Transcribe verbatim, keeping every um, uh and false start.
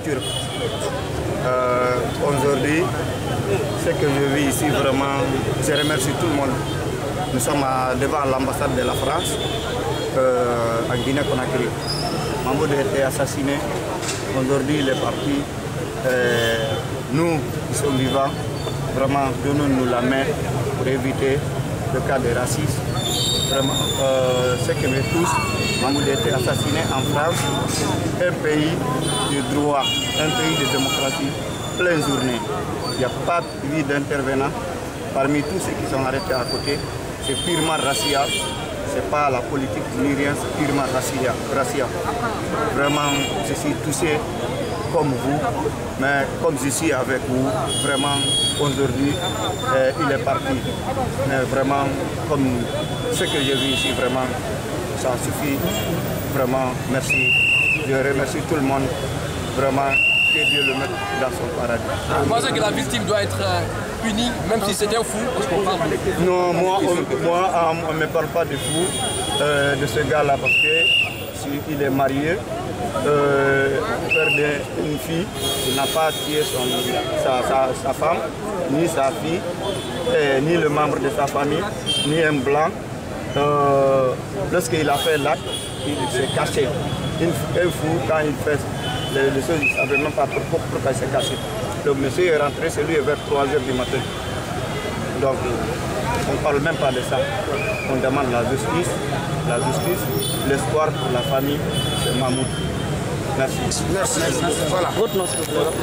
turc. Euh, Aujourd'hui, ce que je vis ici, vraiment, je remercie tout le monde. Nous sommes à, devant l'ambassade de la France euh, en Guinée-Conakry. Mahmoud a été assassiné. Aujourd'hui, il est parti. Euh, nous, qui sommes vivants, vraiment, donnons-nous la main pour éviter le cas de racisme. Vraiment, euh, ce qui me touche, Mahmoud a été assassiné en France, un pays de droit, un pays de démocratie, pleine journée. Il n'y a pas de vie d'intervenant. Parmi tous ceux qui sont arrêtés à côté, c'est purement racial. Ce n'est pas la politique ni rien, c'est purement racial. Vraiment, je suis touché comme vous, mais comme je suis avec vous, vraiment, aujourd'hui, euh, il est parti. Mais vraiment, comme ce que j'ai vu ici, vraiment, ça suffit. Vraiment, merci. Je remercie tout le monde. Vraiment, que Dieu le mette dans son paradis. Vous pensez que la victime doit être punie, même si c'était un fou? Non, moi, on, moi, on ne me parle pas de fou, euh, de ce gars-là, parce que s'il est marié, euh, père d'une fille, il n'a pas tué son, sa, sa, sa femme, ni sa fille, et, ni le membre de sa famille, ni un blanc. Euh, Lorsqu'il a fait l'acte, il s'est caché. Un fou, quand il fait les, les choses, il ne savait même pas pourquoi, pourquoi il s'est caché. Le monsieur est rentré chez lui vers trois heures du matin. Donc, on ne parle même pas de ça. On demande la justice, la justice, l'espoir pour la famille, c'est Mahmoud. Merci. Merci. Voilà. Votre nom.